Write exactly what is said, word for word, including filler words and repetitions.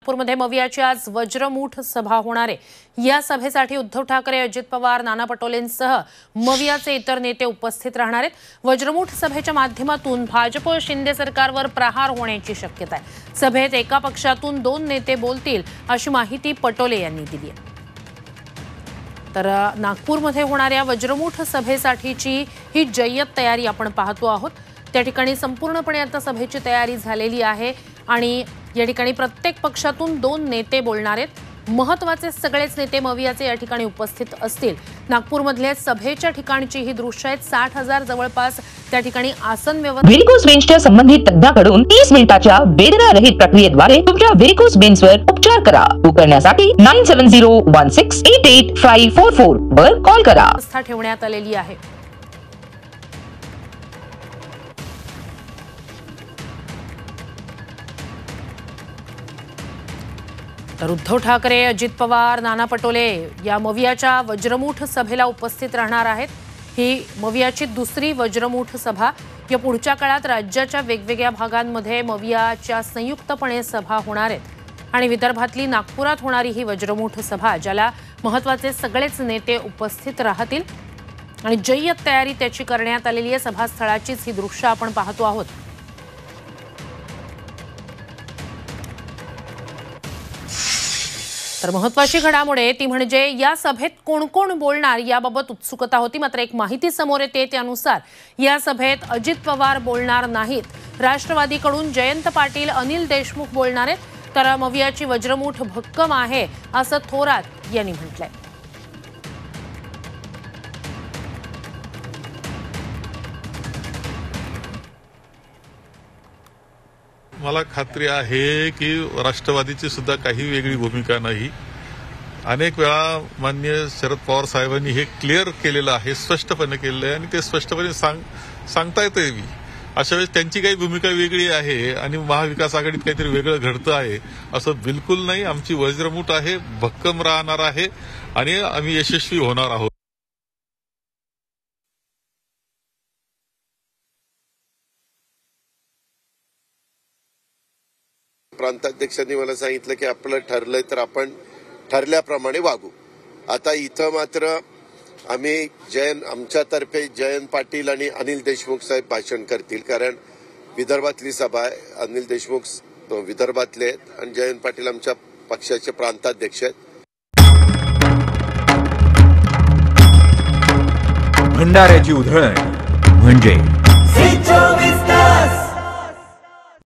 नागपूरमध्ये मवियाची आज वज्रमूठ सभा होणार आहे। या सभेसाठी उद्धव ठाकरे, अजित पवार, नाना पटोलेंसह मवियाचे इतर नेते उपस्थित राहणार आहेत। वज्रमूठ सभेच्या माध्यमातून भाजप शिंदे सरकारवर प्रहार होण्याची शक्यता आहे। सभेत एका पक्षातून दोन नेते बोलतील अशी माहिती पटोले यांनी दिली आहे। तर नागपूरमध्ये होणाऱ्या वज्रमूठ सभेसाठीची ही जय्यत तयारी आपण पाहतो आहोत। त्या ठिकाणी संपूर्णपणे आता सभेची तयारी झालेली आहे आणि या ठिकाणी प्रत्येक पक्षातून दोन नेते बोलणार आहेत। महत्त्वाचे सगळेच नेते मवियाचे या ठिकाणी उपस्थित असतील। नागपूरमधल्या सभेच्या ठिकाणची ही दृश्य आहेत। साठ हजार जवळपास त्या ठिकाणी आसन व्यवस्था। व्हेरिकोज वेन्सच्या संबंधित तज्ञाकडून तीस मिनिटाच्या वेदना रहित प्रक्रियेद्वारे तुमच्या व्हेरिकोज वेन्सवर उपचार करा। बुक करण्यासाठी nine seven zero one six eight eight five four four वर कॉल करा। व्यवस्था ठेवण्यात आलेली आहे। तर उद्धव ठाकरे, अजित पवार, नाना पटोले या मवियाच्या वज्रमूठ सभेला उपस्थित राहणार आहेत। ही मवियाची दुसरी वज्रमूठ सभा। या पुढच्या काळात राज्याच्या वेगवेगळ्या भागांमध्ये मवियाच्या संयुक्तपणे सभा होणार आहेत आणि विदर्भातली नागपुरात होणारी ही वज्रमूठ सभा, ज्याला महत्त्वाचे सगळेच नेते उपस्थित राहतील आणि जय्यत तयारी त्याची करण्यात आलेली आहे। सभास्थळाचीच ही दृश्य आपण पाहतो आहोत। तर महत्त्वाची घडामोड आहे ती म्हणजे या सभेत कोण कोण बोलणार याबाबत उत्सुकता होती। मात्र एक माहिती समोर येते त्यानुसार या सभेत अजित पवार बोलणार नाहीत। राष्ट्रवादीकडून जयंत पाटील, अनिल देशमुख बोलणार आहेत। तर मवियाची वज्रमूठ भक्कम आहे असं थोरात यांनी म्हटलंय। मला खात्री आहे की राष्ट्रवादीची सुद्धा काही वेगळी भूमिका नाही। अनेक वेळा माननीय शरद पवार साहेबांनी हे क्लिअर केलेलं आहे, स्पष्टपणे केलेलं आहे आणि ते स्पष्टपणे सांग सांगता येते। अशा वेळेस त्यांची काही भूमिका वेगळी आहे आणि महाविकास आघाडीत काहीतरी वेगळं घडतं आहे असं बिलकुल नाही। आमची वज्रमूठ आहे, भक्कम राहणार आहे आणि आम्ही यशस्वी होणार आहोत। प्रांताध्यक्षांनी मला सांगितलं की आपलं ठरलंय तर आपण ठरल्याप्रमाणे वागू। आता इथं मात्र आम्ही जयंत आमच्यातर्फे जयंत पाटील आणि अनिल देशमुख साहेब भाषण करतील, कारण विदर्भातली सभा आहे। अनिल देशमुख विदर्भातले आहेत आणि जयंत पाटील आमच्या पक्षाचे प्रांताध्यक्ष आहेत। भंडाऱ्याची उधळण म्हणजे